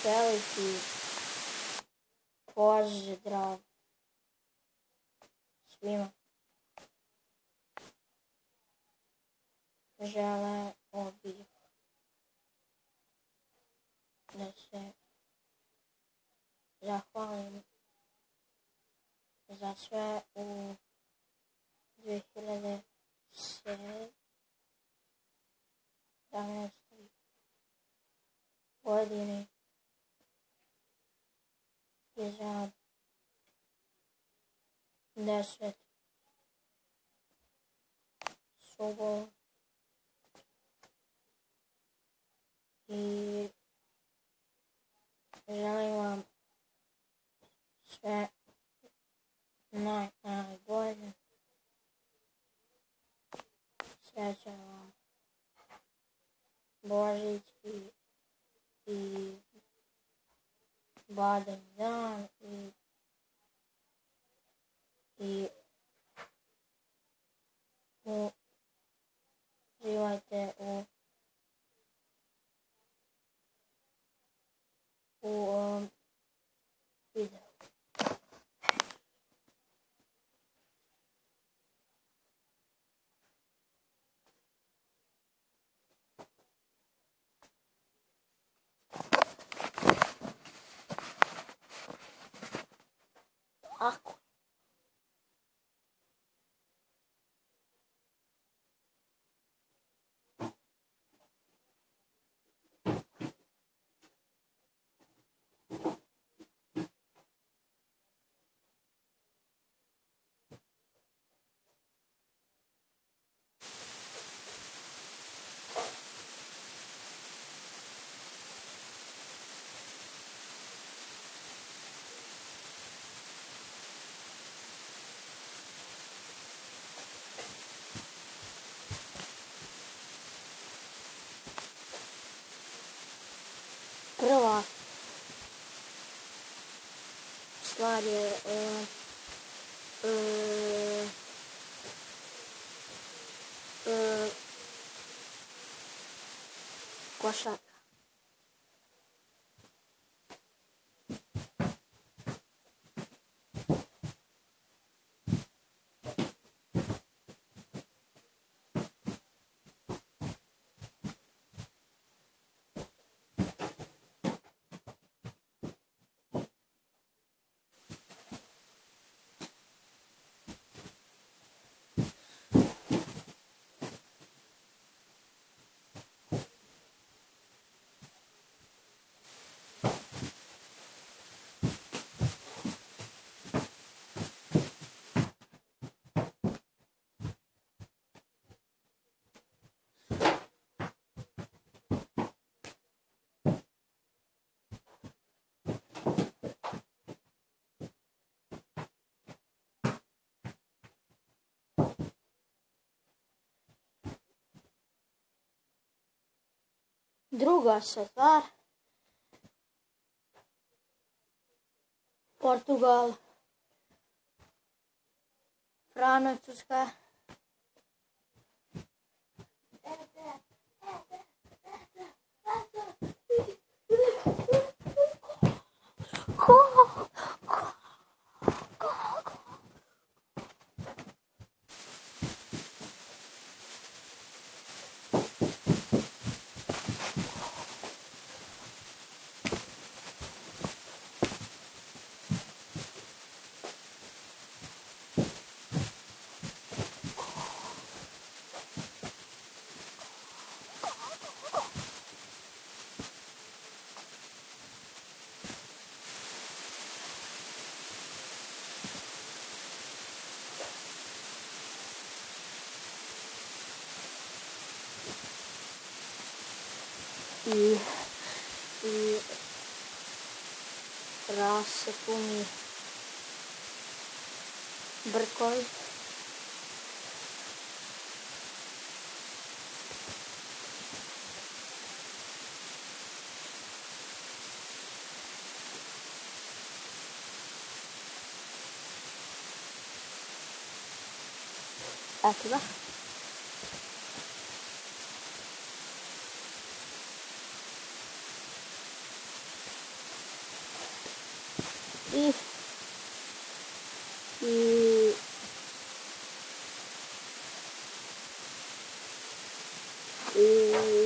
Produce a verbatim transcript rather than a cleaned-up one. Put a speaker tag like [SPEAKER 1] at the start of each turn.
[SPEAKER 1] veliki pozdrav svima. Želeo bih da se zahvalim za sve u dvije hiljade sedamnaestoj godini i za deset subova i želim vam sve naj, najbolje. Srećan vam Božić i, i Badnji dan i, i uživajte u u um, videu. Ako prva stvar je uh, uh, uh, košarka. Druga stvar, Portugal, Francuska, i, i rasipuni brkovi. Eto ga. Ih. E... E...